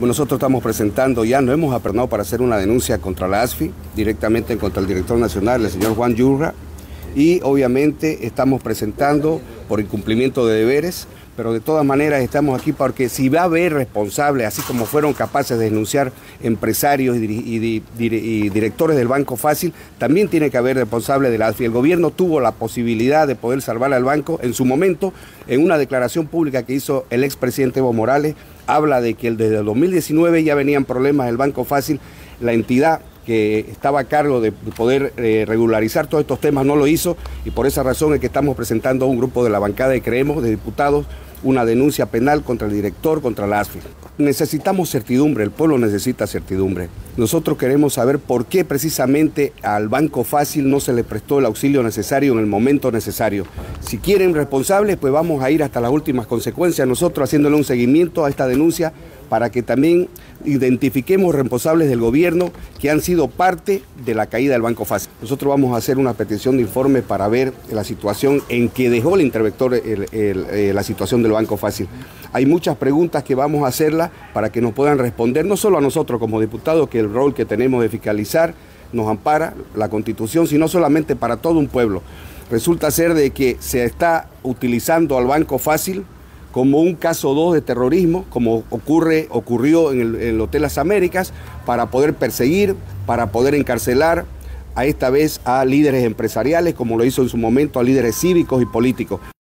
Pues nosotros estamos presentando, ya nos hemos apernado para hacer una denuncia contra la ASFI, directamente contra el director nacional, el señor Juan Yurra, y obviamente estamos presentando por incumplimiento de deberes, pero de todas maneras estamos aquí porque si va a haber responsables, así como fueron capaces de denunciar empresarios y directores del Banco Fácil, también tiene que haber responsables de la ASFI. El gobierno tuvo la posibilidad de poder salvar al banco en su momento, en una declaración pública que hizo el expresidente Evo Morales, habla de que desde el 2019 ya venían problemas del Banco Fácil, la entidad que estaba a cargo de poder regularizar todos estos temas no lo hizo, y por esa razón es que estamos presentando a un grupo de la bancada de Creemos, de diputados, una denuncia penal contra el director, contra la ASFI. Necesitamos certidumbre, el pueblo necesita certidumbre. Nosotros queremos saber por qué precisamente al Banco Fácil no se le prestó el auxilio necesario en el momento necesario. Si quieren responsables, pues vamos a ir hasta las últimas consecuencias, nosotros haciéndole un seguimiento a esta denuncia para que también identifiquemos responsables del gobierno que han sido parte de la caída del Banco Fácil. Nosotros vamos a hacer una petición de informe para ver la situación en que dejó el interventor la situación del Banco Fácil. Hay muchas preguntas que vamos a hacerlas para que nos puedan responder, no solo a nosotros como diputados, que el rol que tenemos de fiscalizar nos ampara la Constitución, sino solamente para todo un pueblo. Resulta ser de que se está utilizando al Banco Fácil como un caso 2 de terrorismo, como ocurrió en el Hotel Las Américas, para poder perseguir, para poder encarcelar esta vez a líderes empresariales, como lo hizo en su momento a líderes cívicos y políticos.